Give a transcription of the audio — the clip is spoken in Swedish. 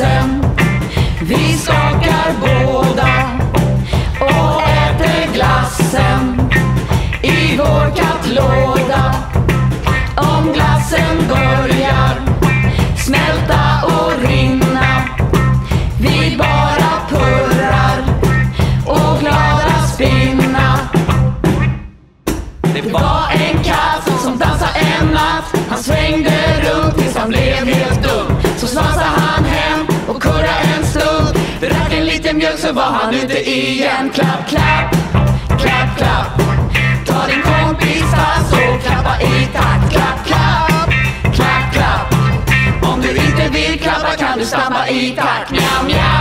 glassen. Vi skakar båda och äter glassen i vår kattlåda. Om glassen börjar smälta och rinna, vi bara purrar och glada spinna. Det var en katt som dansade en natt. Han svängde runt tills han blev helt dum. Så svansade han hem och kurrade en stund. Drack en liten mjölk så var han ute igen. Klapp, klapp, klapp, klapp. Ta din kompis fast och klappa i takt. Klapp, klapp, klapp, klapp. Om du inte vill klappa kan du stampa i takt. Mjau, mjau.